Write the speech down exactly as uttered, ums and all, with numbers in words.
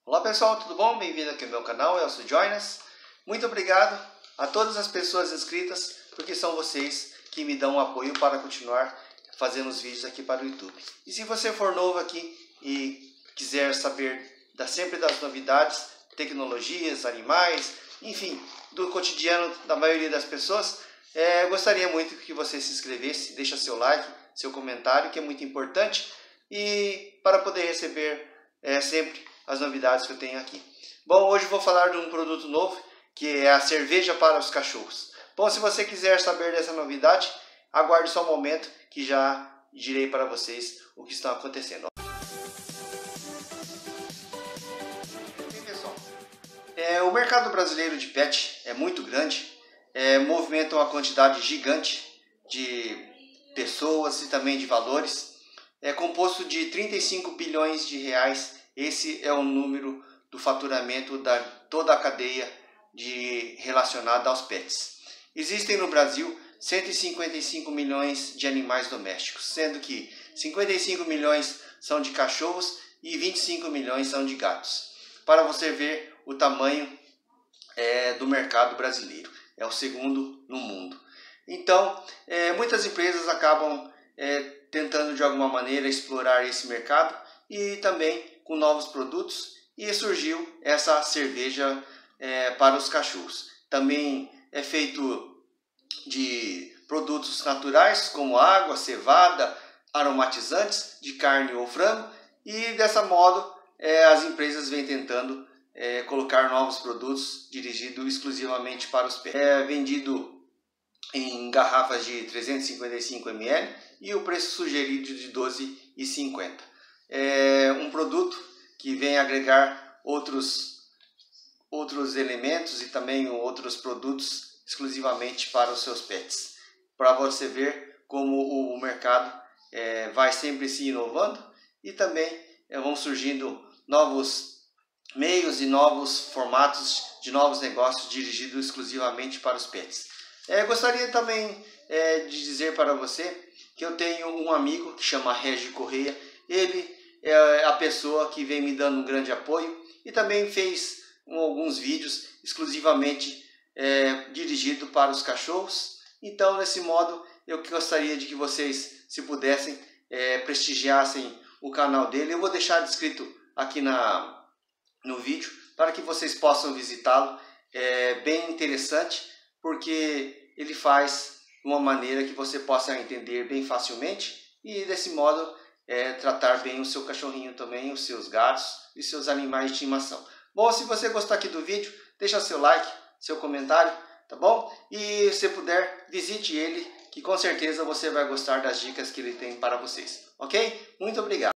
Olá pessoal, tudo bom? Bem-vindo aqui ao meu canal, eu sou Jonas. Muito obrigado a todas as pessoas inscritas, porque são vocês que me dão um apoio para continuar fazendo os vídeos aqui para o YouTube. E se você for novo aqui e quiser saber da, sempre das novidades, tecnologias, animais, enfim, do cotidiano da maioria das pessoas, é, gostaria muito que você se inscrevesse, deixa seu like, seu comentário, que é muito importante, e para poder receber é, sempre as novidades que eu tenho aqui. Bom, hoje eu vou falar de um produto novo, que é a cerveja para os cachorros. Bom, se você quiser saber dessa novidade, aguarde só um momento que já direi para vocês o que está acontecendo. Bem, pessoal, é, o mercado brasileiro de pet é muito grande, é, movimenta uma quantidade gigante de pessoas e também de valores. É composto de trinta e cinco bilhões de reais. Esse é o número do faturamento da toda a cadeia de relacionada aos pets. Existem no Brasil cento e cinquenta e cinco milhões de animais domésticos, sendo que cinquenta e cinco milhões são de cachorros e vinte e cinco milhões são de gatos. Para você ver o tamanho é, do mercado brasileiro, é o segundo no mundo. Então, é, muitas empresas acabam é, tentando de alguma maneira explorar esse mercado e também com novos produtos, e surgiu essa cerveja é, para os cachorros. Também é feito de produtos naturais como água, cevada, aromatizantes de carne ou frango, e dessa modo é, as empresas vêm tentando é, colocar novos produtos dirigidos exclusivamente para os pets. É vendido em garrafas de trezentos e cinquenta e cinco mililitros e o preço sugerido de doze reais e cinquenta centavos. É um produto que vem agregar outros, outros elementos e também outros produtos exclusivamente para os seus pets. Para você ver como o mercado é, vai sempre se inovando e também é, vão surgindo novos meios e novos formatos de novos negócios dirigidos exclusivamente para os pets. É, gostaria também é, de dizer para você que eu tenho um amigo que chama Regi Correia. Ele é a pessoa que vem me dando um grande apoio e também fez um, alguns vídeos exclusivamente é, dirigido para os cachorros. Então, nesse modo, eu gostaria de que vocês, se pudessem, é, prestigiassem o canal dele. Eu vou deixar descrito aqui na, no vídeo para que vocês possam visitá-lo. É bem interessante, porque ele faz de uma maneira que você possa entender bem facilmente e desse modo é, tratar bem o seu cachorrinho também, os seus gatos e seus animais de estimação. Bom, se você gostar aqui do vídeo, deixa seu like, seu comentário, tá bom? E se puder, visite ele, que com certeza você vai gostar das dicas que ele tem para vocês, ok? Muito obrigado!